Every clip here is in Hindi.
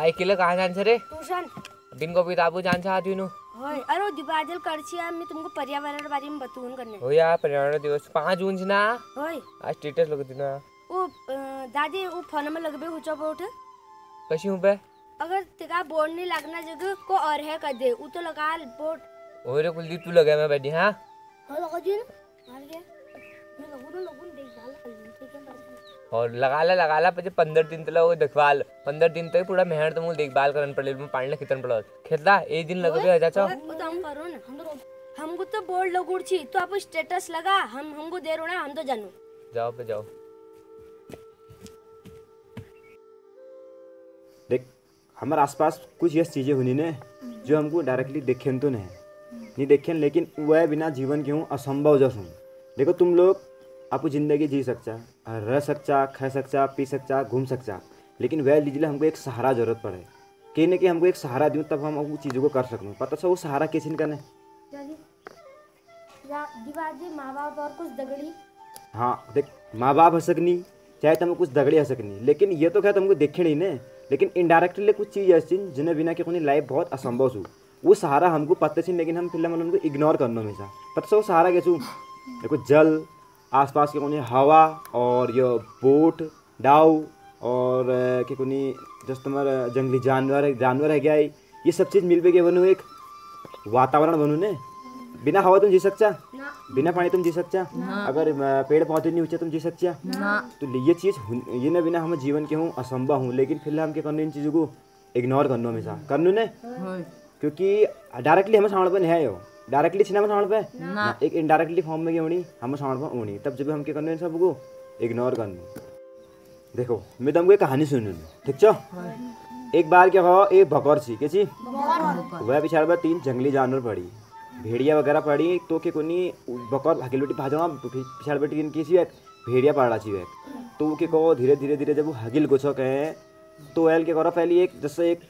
अकेले कहाँ जान रे? ट्यूशन। दिन को किताबों जान सा आती हूँ। होय अरे दिबाजल करछिया मैं तुमको पर्यावरण बारे में बतून करने। हो यार पर्यावरण दिवस 5 जून ना। होय आज स्टेटस लग दिना। ओ दादी वो फोन में लगबे हुचा बोट। कशी हूँ बे? अगर तेरा बोर्ड नहीं लगना जगह को और है कर दे वो तो लगा बोर्ड। ओरे कुलदीप तू लगा मैं बैठी हाँ? हाँ लगा जी ना। मार के मैं लगून देख डाल ठीक है और लगा ला पचे 15 दिन तक वो देखभाल 15 दिन तक पूरा मेहनत तो मुझे देखभाल करन पड़े मैं पानी कितन पड़ा खेलता एक दिन लगबे आ जाचो वो तो हम करो ना हमको तो बोर्ड लगुड़ छी तो आप स्टेटस लगा हमको दे रो ना हम तो जानू जाओ पे जाओ। देख हमारे आसपास कुछ ऐसी चीज़ें हुई ने जो हमको डायरेक्टली देखें तो नहीं देखें लेकिन वह बिना जीवन के हूँ असंभव जैसे हूँ। देखो तुम लोग आपको ज़िंदगी जी सकता रह सकता खा सकता पी सकता घूम सकता लेकिन वह लीजिए हमको एक सहारा जरूरत पड़े कहीं ना कहीं हमको एक सहारा दूँ तब हम वो चीज़ों को कर सकूँ। पता चलो वो सहारा किसी ने करने माँ बाप और कुछ दगड़ी। हाँ देख माँ बाप हो सकनी चाहे तुम कुछ दगड़ी हो सकनी लेकिन ये तो क्या तुमको देखे नहीं ने लेकिन इनडायरेक्टली कुछ चीज़ ऐसी जिन्हें बिना कि लाइफ बहुत असंभव हो वो सहारा हमको पता थी लेकिन हम फिलहाल उनको इग्नोर करना हमेशा। पता चलो सहारा कैसे देखो जल आसपास के कोनी हवा और ये बोट डाव और के कोनी जैसे तुम्हारा जंगली जानवर है क्या ये सब चीज़ मिल के बनू एक वातावरण बनू ने। बिना हवा तुम जी सकता बिना पानी तुम जी सकता अगर पेड़ पौधे नहीं होते तुम जी सकता तो ये चीज़ ये ना बिना हम जीवन के हूँ असंभव हूँ लेकिन फिलहाल हम क्या करना इन चीज़ों को इग्नोर करना हमेशा करनू ने क्योंकि डायरेक्टली हमें सामने पर नहीं है यो डायरेक्टली छीना में सामने पे एक इनडायरेक्टली फॉर्म में होनी हम सामने पर होनी तब जब हम क्या करना इन सबको इग्नोर करना। देखो मैं तुमको एक कहानी सुनू ठीक छो। एक बार क्या हो एक बकौर छी क्या छी वह पिछाड़ पर 3 जंगली जानवर पड़ी भेड़िया वगैरह पड़ी तो के कोनी बकौर हकील बेटी भाजवा पिछाड़ बेटी की सी भेड़िया पड़ा छी तो के कहो धीरे धीरे जब वो हगिल गोछो कहे तो एल के करो पहले एक जैसे एक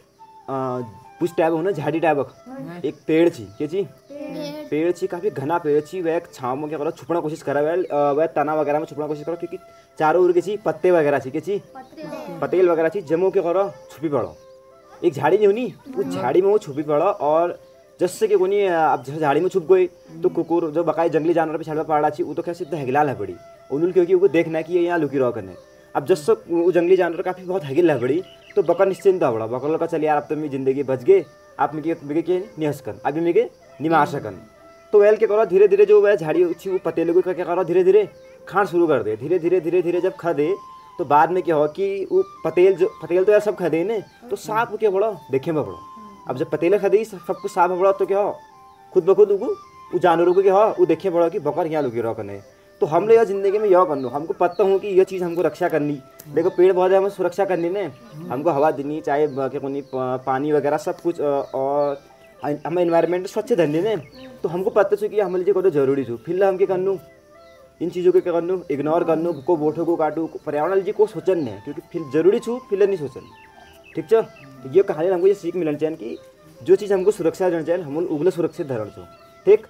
कुछ टाइप हो ना झाड़ी टाइप एक पेड़ छी क्या छी पेड़ छी काफी घना पेड़ छी वह छाव में क्या करो छुपना कोशिश करा वह तना वगैरह में छुपना कोशिश करो क्योंकि चारों ओर के छी पत्ते वगैरह छी क्या छी पतेल वगैरह छी जमो के करो छुपी पड़ो एक झाड़ी नहीं होनी उस झाड़ी में वो छुपी पड़ो और जैसे कि कोनी अब जैसे झाड़ी में छुप गई तो कुकुर जो बकाई जंगली जानवर पे छाड़ पड़ा छी वो तो क्या सीधा हगिलाल है पड़ी उन्होंने क्योंकि वो देखना है कि ये यहाँ लुकी रहो करने। अब जैसे वो जंगली जानवर काफ़ी बहुत हगिल है पड़ी तो बकर निश्चिंत था बड़ा बकर का चल यार अब तो मेरी जिंदगी बच गए आप मेरे नहीं हंस कर अभी मेरे नहीं मार सकन तो वेल के करो धीरे धीरे जो वह झाड़ी अच्छी वो पतेले को क्या करो धीरे धीरे खान शुरू कर दे धीरे धीरे जब खा दे तो बाद में क्या हो कि वो पतेल तो यार सब खा दे ने तो सांप क्या बड़ो देखे में बड़ो। अब जब पतेले खा दी सब कुछ सांप बड़ा तो क्या हो खुद ब खुद वो जानवरों को क्या हो वो देखे बड़ो कि बकर यहाँ लुकी रहो करने। तो हम लोग जिंदगी में यह करना हमको पता हो कि यह चीज़ हमको रक्षा करनी देखो पेड़ पौधे हमें सुरक्षा करनी ने हमको हवा देनी चाहे कोनी पानी वगैरह सब कुछ और हमें इन्वायरमेंट स्वच्छ धरनी ने तो हमको पता चुकी हमारे लिए को जरूरी छू फिर हम क्या करनू इन चीज़ों को क्या करनू इग्नोर करनू को बोठो को काटू पर्यावरण जी को सोचन नहीं क्योंकि फिर जरूरी छू फिर नहीं सोचन ठीक छो। ये कहानी हमको ये सीख मिलनी चाहिए कि जो चीज़ हमको सुरक्षा देनी चाहिए हम उगले सुरक्षित धरण छो ठीक।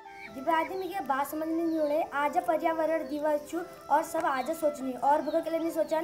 में ये बात समझ में नहीं उड़े आज पर्यावरण दिवस छु और सब आज सोचनी और भगत के लिए नहीं सोचन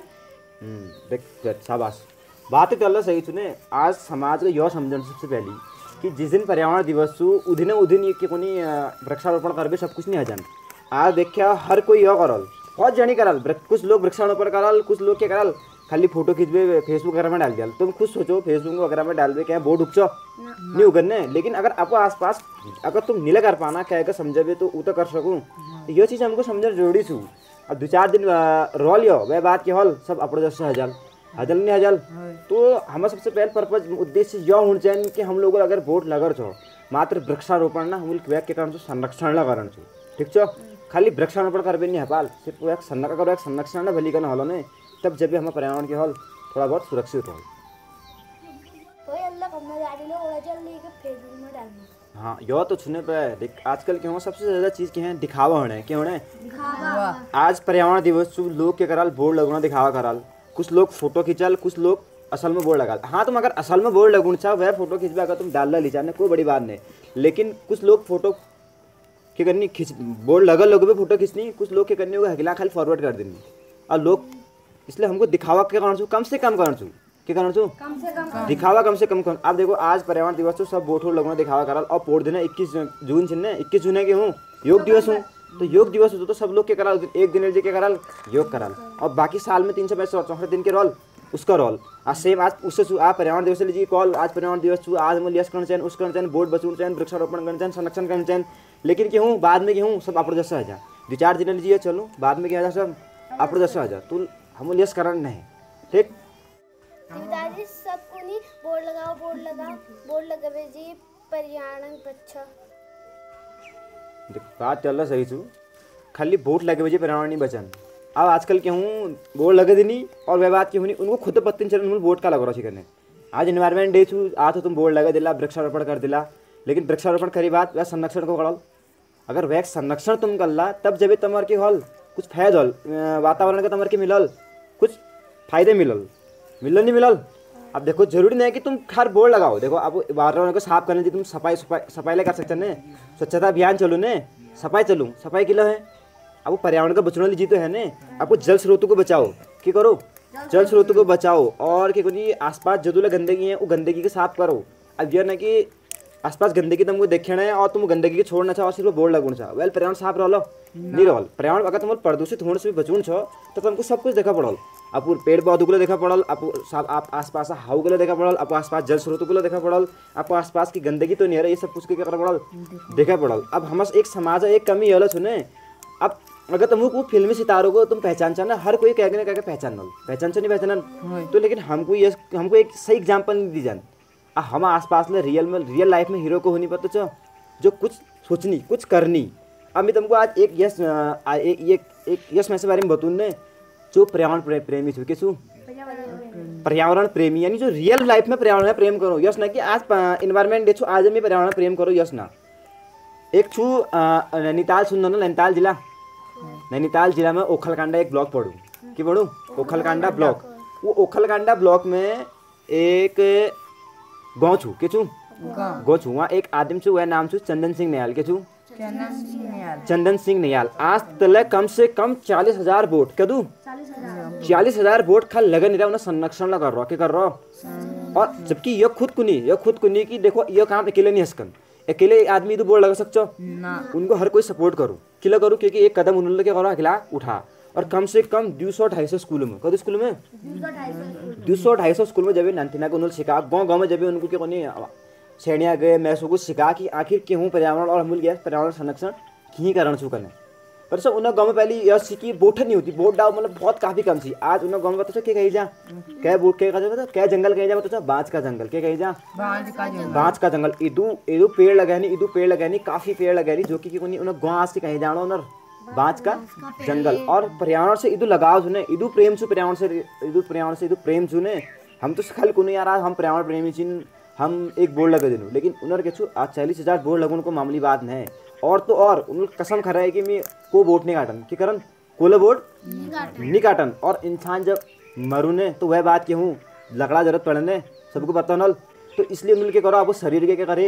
देख शाबाश बात तो अल्लाह सही सुने आज समाज को यह समझना सबसे पहली कि जिस दिन पर्यावरण दिवस छु उदिन ये कि कोनी वृक्षारोपण करबे सब कुछ नहीं हजन आज देखा हर कोई यह करल बहुत जनी करल कुछ लोग वृक्षारोपण करल कुछ लोग क्या करल खाली फोटो खींचबे फेसबुक वगैरह में डाल दिया तुम खुद सोचो फेसबुक वगैरह में डाल दे क्या बोर्ड उगचो नहीं उगने लेकिन अगर आपको आसपास अगर तुम नहीं कर पाना क्या कर समझे तो वो तो कर सकूँ तो ये चीज़ हमको समझना जरूरी छू। अब 2-4 दिन रो लियो वह बात के हल सब अपने जैसे हजल नहीं हजल तो हमें सबसे पहले पर्पज उद्देश्य यह होना चाहिए कि हम लोग अगर बोर्ड लगर छो मात्र वृक्षारोपण ना हम के कारण संरक्षण कारण छो ठीक छो खाली वृक्षारोपण करबे नहीं हपाल सिर्फ एक संरक्षण ना भली करना हलो ने तब जब भी हमारे पर्यावरण के हल थोड़ा बहुत सुरक्षित हो। हाँ यह तो छूने पे देख आजकल क्या हो सबसे ज़्यादा चीज़ क्या है दिखावा होना है क्या होना है आज पर्यावरण दिवस लोग क्या कराल बोर्ड लगना दिखावा कराल कुछ लोग फोटो खींचाल कुछ लोग असल में बोर्ड लगाल। हाँ तुम अगर असल में बोर्ड लगना चाहो वह फोटो खींचबे अगर तुम डाल ली चाहने कोई बड़ी बात नहीं लेकिन कुछ लोग फोटो क्या करनी खींच बोर्ड लगल लोग फोटो खींचनी कुछ लोग क्या करनी होगा हगिला खाली फॉरवर्ड कर देनी और लोग इसलिए हमको दिखावा के कारण कम से कम कारण क्या करना छू दिखावा कम से कम करो। आप देखो आज पर्यावरण दिवस तो सब बोट लोगों ने दिखावा करल और पोट देना 21 जून छिन्ने 21 जून है कि हूँ योग दिवस हूँ तो योग दिवस हो तो सब लोग क्या कराल एक दिन क्या कराल योग कराल और बाकी साल में 364 दिन के रोल उसका रोल आज सेम आज उससे आप पर्यावरण दिवस लीजिए कॉल आज पर्यावरण दिवस छू आज हम यश करना चाहिए उस करना चाहिए बोर्ड बचून चाहिए वृक्षारोपण करना चाहिए संरक्षण करना चाहिए लेकिन क्यों बाद में क्यों सब आप जैसा आ जा 2-4 दिन लीजिए चलो बाद में क्या आ जा सब आप जैसा आ जा तो हम यश करना नहीं ठीक दादी सबको नहीं बोर्ड लगावे जी पर्यावरण बच्चा बात चल रहा सही छू खाली वोट लगे बजे पर्यावरण नहीं बचन अब आजकल के हूँ बोर्ड लगे नहीं और वह बात की हूँ उनको खुद पत्ते नहीं चल वोट का लगा रहा करने आज एनवायरमेंट डे छू आज तो तुम बोर्ड लगा दिला वृक्षारोपण कर दिला लेकिन वृक्षारोपण करी बात वह संरक्षण को करल अगर वह संरक्षण तुम कर ला तब जब तुम्हारे के हल कुछ फायदा हल वातावरण का तुम्हारे के मिलल कुछ फायदे मिलल नहीं मिलल। अब देखो जरूरी नहीं है कि तुम हर बोर्ड लगाओ देखो अब वातावरण को साफ करने की तुम सफाई कर सकते ने स्वच्छता अभियान चलो ने सफाई किलो है अब पर्यावरण का बचना लीजिए तो है ने आपको जल स्रोतों को बचाओ क्या करो जल स्रोतों को बचाओ और क्या करिए आसपास जो गंदगी है वो गंदगी को साफ करो। अब यह ना कि आसपास गंदगी तुमको देखना है और तुम गंदगी को छोड़ना चाहो सिर्फ बोर्ड लगना चाहो वेल पर्यावरण साफ रहो नहीं रहो पर्यावरण अगर तुम प्रदूषित होने से भी बचून छो तो तुमको सब कुछ देखा पड़ल आप पेड़ पौधों को देखा पड़ल आप आसपास हाउ को देखा पड़ल आप आसपास जल स्रोतों को देखा पड़ल आप आसपास की गंदगी तो नहीं है ये सब कुछ क्या करना पड़ल देखा पड़ल। अब हम एक समाज एक कमी अलग सुने अब अगर तुमको फिल्मी सितारों को तुम पहचान चाहना हर कोई कह पहचान नहीं पहचान तो लेकिन हमको एक सही एग्जाम्पल नहीं दी जान हम आसपास में रियल लाइफ में हीरो को होनी पता चो जो कुछ सोचनी कुछ करनी। अब मैं तुमको आज एक यश में से बारे में बताऊँ ने जो पर्यावरण प्रेमी छू के छू पर्यावरण प्रेमी यानी जो रियल लाइफ में पर्यावरण में प्रेम करो यश ना कि आज इन्वायरमेंट डे छू आज मैं पर्यावरण प्रेम करो यश ना एक छू नैनीताल सुन नैनीताल जिला में ओखलकांडा एक ब्लॉक पढ़ू ओखलकांडा ब्लॉक वो ओखलकांडा ब्लॉक में एक गाँव छू के छू गाँव छू वहाँ एक आदमी छू वह नाम छू चंदन सिंह नयाल के छू चंदन सिंह नयाल आज तक कम से कम 40,000 वोट क्या दू 40,000 वोट खा लगा नहीं रहा उन्हें संरक्षण लगा रहा क्या कर रहा और जबकि ये खुद कुनी की देखो ये काम अकेले नहीं हंसकन अकेले आदमी तो बोर्ड लगा सकते उनको हर कोई सपोर्ट करो किला करो क्योंकि एक कदम उन्होंने क्या करो अकेला उठा और कम से कम 200-250 स्कूलों में कद स्कूल में 200-250 स्कूल में जब नंतिना को उन्होंने सिखा गाँव में जब उनको क्या कोनी श्रेणियाँ गए मैं सबको सिखा कि आखिर क्यों पर्यावरण और अमूल गैस पर्यावरण संरक्षण की कारण छू करने पर सब उन्हें गाँव में पहले यह सीखी बोट नहीं होती बोट डाव मतलब बहुत काफी कम थी आज उन्हें गाँव में बता क्या कही जा क्या बोट क्या जंगल कही जा बता बाँच का जंगल क्या कही जा बाँच का जंगल इदू पेड़ लगानी काफी पेड़ लगानी जो कि उन्हें गाँव से कहीं जाना उन्हें बाँच का जंगल और पर्यावरण से इदू लगाव सुने इदू प्रेम छू पर्यावरण से इदू प्रेम छू ने हम तो खाली को नहीं आ रहा हम पर्यावरण प्रेमी चिन्ह हम एक बोर्ड लगा देनू लेकिन उन्हें के छू आज 40,000 बोर्ड लगन को मामूली बात नहीं और तो और उन्होंने कसम खा रहा है कि मैं को वोट नहीं काटन कि करन कोले वोट नहीं काटन और इंसान जब मरूने तो वह बात क्यों लकड़ा जरूरत पड़ने सबको पता नल तो इसलिए उन्होंने क्या करो आपको शरीर के क्या करे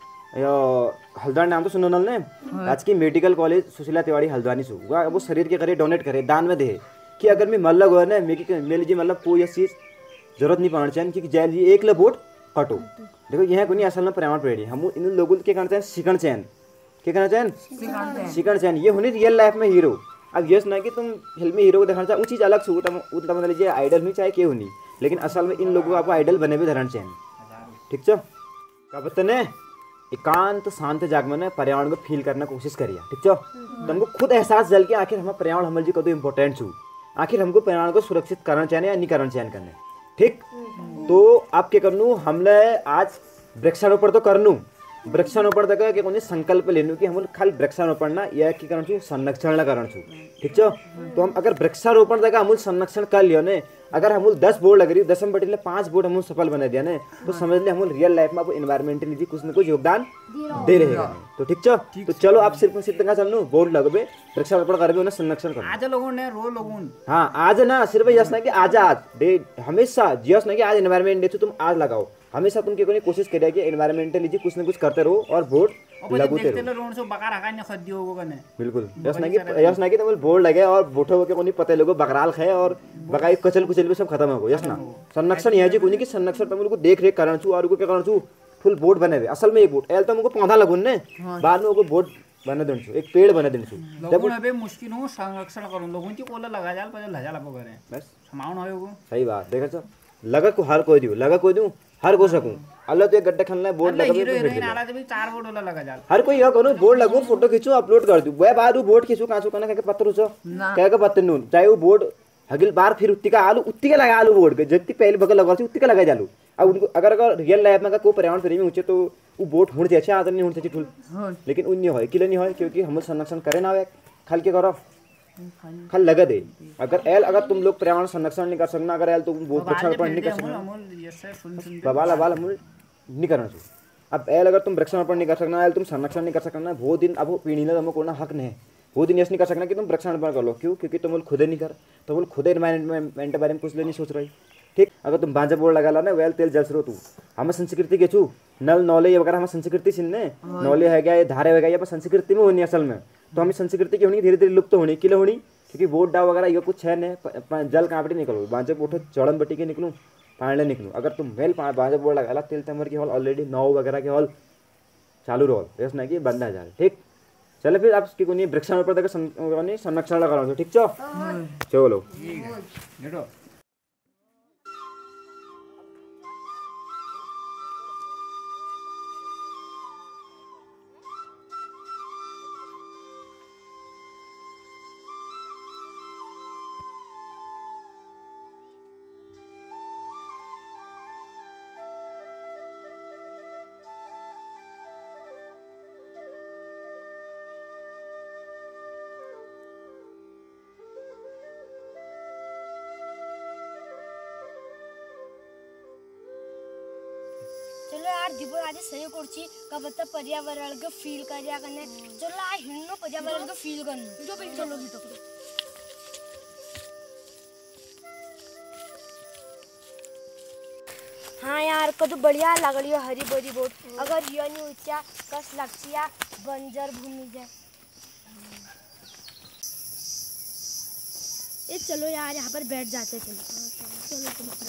हल्द्वानी नाम तो सुनो नल ने आज की मेडिकल कॉलेज सुशीला तिवारी हल्द्वानी से वो शरीर के करे डोनेट करे दान में दे कि अगर मैं मल्लग हो ना मेरे लीजिए मतलब कोई चीज़ जरूरत नहीं पड़ना चाहिए क्योंकि जय लीजिए एक ले वोट कटो देखो यह कोई असल में पर्यावरण प्रेमी हम इन लोगों के करना चाहिए सीखना चाहिए क्या करना चाहिए सीखना चाहिए ये होनी रियल लाइफ में हीरो। अब यस ना कि तुम फिल्मी हीरो को दिखाना चाहिए वो चीज़ अलग छू मतलब लीजिए आइडल नहीं चाहे क्यों नहीं लेकिन असल में इन लोगों को आपको आइडल बने भी धरना चाहिए ठीक छो क्या पता ने एकांत शांत जागमन में पर्यावरण को फील करने की कोशिश करिए ठीक छो तुमको खुद एहसास जल के आखिर हम पर्यावरण हमारे जी कदम इंपॉर्टेंट छू आखिर हमको पर्यावरण को सुरक्षित करना चाहिए या नहीं करना चाहिए करने ठीक। तो आप क्या करनू हमने आज वृक्षारोपण तो करनू वृक्षारोपण तक कि कोई संकल्प लेनू कि हम खाली वृक्षारोपण ना यह की करण छू संरक्षण करण छू ठीक छो तो हम अगर वृक्षारोपण तक अमूल संरक्षण कर लियो ने अगर हम 10 बोर्ड लग रही 10 में बटे 5 बोर्ड हम सफल बना दिया ने तो समझ ले हम रियल लाइफ में एनवायरमेंटली कुछ न कुछ योगदान दे रहे हैं तो ठीक छो तो चलो आप सिर्फ सिर्फ चलनू बोर्ड लगबे वृक्षारोपण करबे उन्हें संरक्षण करो आज लोगों ने रो लोगों हाँ आज ना सिर्फ यस ना कि आज डे हमेशा यस ना कि आज एनवायरमेंट डे तुम आज लगाओ हमेशा तुम क्या कोशिश करिए कि एनवायरमेंटली कुछ न कुछ करते रहो और वोट लगू देखते तेरो लो रोड से बकार हका ने खद्दी होगो कने बिल्कुल यस ना कि तुम बोर्ड लगे और बोठो के कोनी पते लोगो बकराल खाए और बकाई कचल कुचल भी सब खत्म हो गो यस ना संरक्षण यहाँ जी कोनी कि संरक्षण तुम लोग देख रेख करण छु और को क्या करण छु फुल बोर्ड बने हुए असल में एक बोर्ड एल तो हमको पौधा लगुन ने बाद में वो बोर्ड बने दिन छु एक पेड़ बने दिन छु लोगों ने बे मुश्किल हो संरक्षण करो लोगों की कोला लगा जाल पर लजा लापो करे बस समाउन होगो सही बात देखा छ लगा को हर कोई दियो लगा कोई दूं हर को सकूं अल्लाह तो एक गड्ढा खनना है बोर्ड लगा हीरो हीरोइन आला तो भी 4 बोर्ड वाला लगा जाल हर कोई यह करो बोर्ड लगो फोटो खींचो अपलोड कर दूं वह बाद वो बोर्ड खींचो काचो कना के पत्थर उचो कह के पत्थर नून चाहे वो बोर्ड अगली बार फिर उत्ती का लगा आलू बोर्ड के जबकि पहले बगल लगा उत्ती का लगा जालू अब उनको अगर रियल लाइफ में कोई पर्यावरण प्रेमी ऊंचे तो वो बोट होने चाहिए आदर नहीं होने चाहिए ठुल लेकिन उन नहीं होए किले नहीं होए क्योंकि हम संरक्षण करे ना खाल के करो खाल लगा दे अगर तुम लोग पर्यावरण संरक्षण नहीं कर सकना अगर एल तुम बोट वृक्षारोपण नहीं कर सकना बवाल अमूल नहीं करना चाहिए अब एल अगर तुम वृक्षारोपण नहीं कर सकना एल तुम संरक्षण नहीं कर सकना वो दिन अब पीढ़ी ने तुमको कोई हक नहीं वो दिन ऐसा नहीं कर सकना कि तुम वृक्षारोपण कर लो क्यों क्योंकि तुम खुद नहीं कर तुम खुद एनवायरमेंट के बारे में कुछ नहीं सोच रही ठीक अगर तुम बांजा बोर्ड लगा ला ना वेल तेल जल स्रोत हमें संस्कृति के छू नल नौले वगैरह हमें संस्कृति सिन्ने नौले है क्या धारे है क्या संस्कृति में होनी असल में तो हमें संस्कृति की होनी धीरे धीरे लुप्त होनी किले होनी क्योंकि बोट डाव वगैरह ये कुछ है नहीं जल कांपटी निकलो बांजे बोठो चढ़न बटी के निकलूँ पानी निकलूँ अगर तुम वेल बांजा बोर्ड लगा ला तेल तमर की हॉल ऑलरेडी 9 वगैरह के हॉल चालू रहो ऐसा नहीं कि बंद आ जाए ठीक चले फिर आप कोई वृक्षारोपण तक संरक्षण लगा ठीक छो चलो चलो यार दीपक आज सही करची का बता पर्यावरण के फील करिया करने चलो आज हिन्नो पर्यावरण के फील करने चलो भी तो हाँ यार कतो बढ़िया लागली हरी भरी बोट अगर ये नहीं उच्चा कस लगचिया बंजर भूमि जाए ये चलो यार यहाँ पर बैठ जाते चलो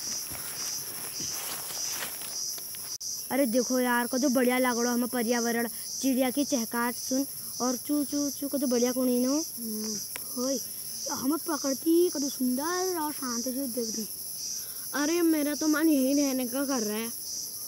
अरे देखो यार कतो बढ़िया लागड़ो हमें पर्यावरण चिड़िया की चहकाट सुन और चू चू चू कतो बढ़िया कोनी नो होय हमें प्रकृति कतो सुंदर और शांत से देख दी अरे मेरा तो मन यही रहने का कर रहा है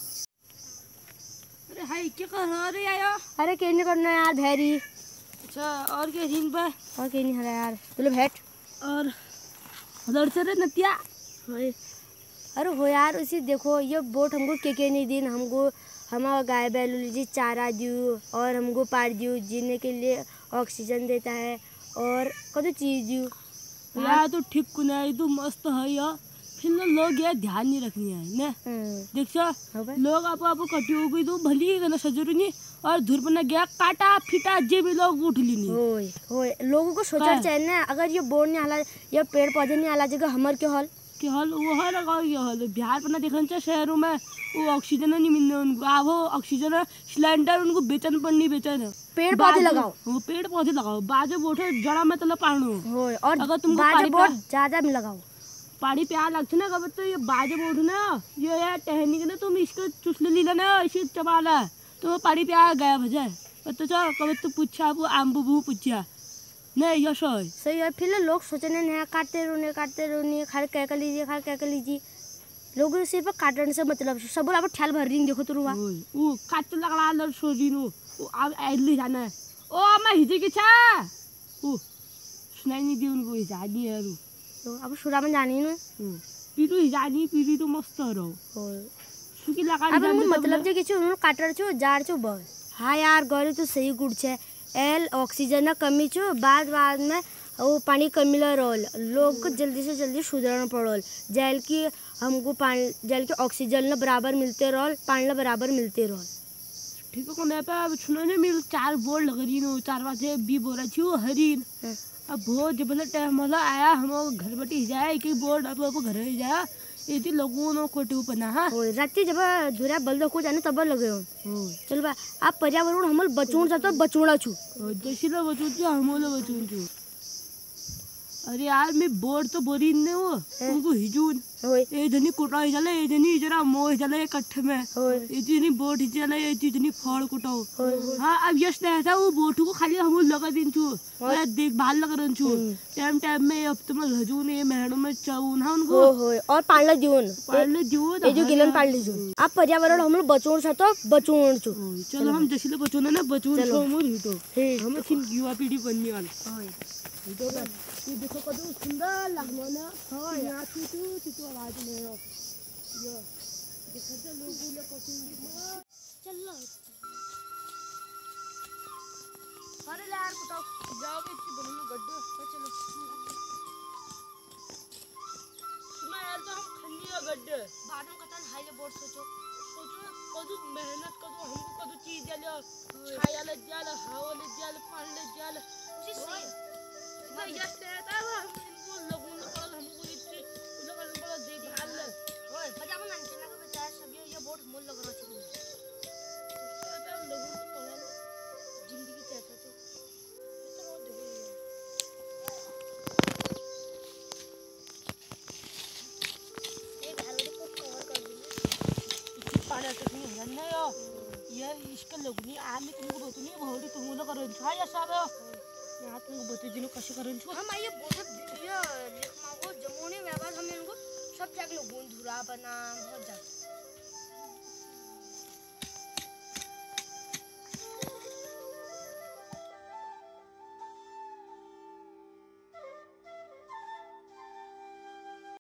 अरे हाय क्या कर रहा है यार अरे क्या नहीं करना यार भैरी अच्छा और क्या दिन पे और क्या नहीं हरा यार चलो बैठ और उधर से रे नतिया होय अरे हो यार उसी देखो ये बोट हमको के नहीं दिन हमको हमारा गाय बैल जी चारा दियो और हमको पार दियो जीने के लिए ऑक्सीजन देता है और कतो चीज दियो यार तो ठीक को नहीं तो मस्त है यार फिर ना लोग ये ध्यान नहीं रखनी है ने देखो लोग आप कटी हो गई तो भली है ना सजरू नहीं और धूप में गया काटा फिटा जे भी लोग उठ ली नहीं होय होय लोगों को सोचना चाहिए ना अगर ये बोर्ड नहीं हाला ये पेड़ पौधे नहीं हाला जगह हमार के हॉल कि हॉल वो है लगाओ ये हॉल बिहार पर ना देखना चाहिए शहरों में वो ऑक्सीजन नहीं मिलने उनको अब वो ऑक्सीजन सिलेंडर उनको बेचन पड़नी बेचन पेड़ पौधे लगाओ वो पेड़ पौधे लगाओ बाजू बोठे जड़ा में तला पानो होय और अगर तुमको बाजू पानी बोट ज्यादा में लगाओ पानी प्यार लगता ना कब तो ये बाजू बोठ ना ये यार टहनी के ना तुम इसको चुसले लीला ना इसी चबाला तो पानी प्यार गया भजा तो चल कब तो पूछा वो आम्बू पूछा नहीं यश सही है फिर लोग सोचने नहीं काटते रोने खाली कह कर लीजिए लोगों सिर्फ काटने से मतलब सब आप ख्याल भर रही देखो तो रुआ वो काट लगा लड़ सोरी नो वो अब ऐली जाना ओ मैं हिजे के छा वो सुनाई नहीं दी उनको हिजानी है रू तो अब सुरा में जानी ना पीरू हिजानी पीरू तो मस्त रहो सुकी लगा अब मतलब जे किछु उन काटर छो जार छो बस हां यार गरी तो सही गुड छे एल ऑक्सीजन ना कमी छो बाद में वो पानी कमी ला रोल लोग को जल्दी से जल्दी सुधरना पड़ोल जल की हमको पानी जल के ऑक्सीजन ना बराबर मिलते रोल पानी ना बराबर मिलते रोल ठीक है कोने पे सुनो ने मिल 4 बोर्ड लग रही नो 4 बजे बी बोरा छो हरीन अब बहुत जबल टाइम मला आया हम घर बटी जाए कि बोर्ड अब घर ही जाए इथे लगून खोटे पना हा होय रात्री जब धुऱ्या बल्द को जाने तब लगे हो चल बा आप पर्यावरण हमल बचून जातो बचूणा छु जशीला बचून हमोला बचून अरे यार मी बोर्ड तो बोरी ने हो उनको हिजून होय ए जनी कुटा जाला ए जनी जरा मोह जाला इकट्ठ में होय ए जनी बोट जाला ए जनी फड़ कुटाओ हां अब यश ने था वो बोट को खाली हम लगा दिन छु और देखभाल लगा रन छु टाइम टाइम में अब तुम हजून ये मेहणों में चाउन हां उनको होय और पाळले देऊन पाळले देऊ ए जो गिलन पाळले जो आप पर्यावरण हमल बचून जातो बचून छु चलो हम जशीला बचून ना बचून छो मोर हितो हम किन युवा पीढ़ी बनने वाले होय हितो ना ये देखो कदू सुंदर लगनो ना होय यहाँ तू आवाज नहीं हो यो देखो तो लोगों ने कोशिश चलो अरे यार कुटाओ जाओगे इतनी बड़ी में गड्ढे चलो मैं यार तो हम खन्नी गड्ढे बाद में कतन हाईले बोर्ड सोचो कदू मेहनत कदू हमको कदू चीज दिया खायाला दिया हावले दिया पाणले दिया मैं यश कहता है हम इनको लोगों ने पढ़ल हमको इतनी लोगों ने बड़ा देखभाल होय बजा मन अंजना को बताया सब ये बोर्ड मोल लग रहा छु कहता है लोगों को पढ़ल जिंदगी चाहता तो इतना देखो ये घालोड़े को कवर कर दूंगी पाण्या तसनी हरन यो ये इसके लोगनी आम्ही तुमको बतूनी भौडी तुमको करून छा या सब यहाँ तुमको बते दिनो कसे करून छु हम ये बोर्ड ये लेखमा को जमोने व्यवहार हम इनको सब जाग लोगों धुरा बना बहुत जा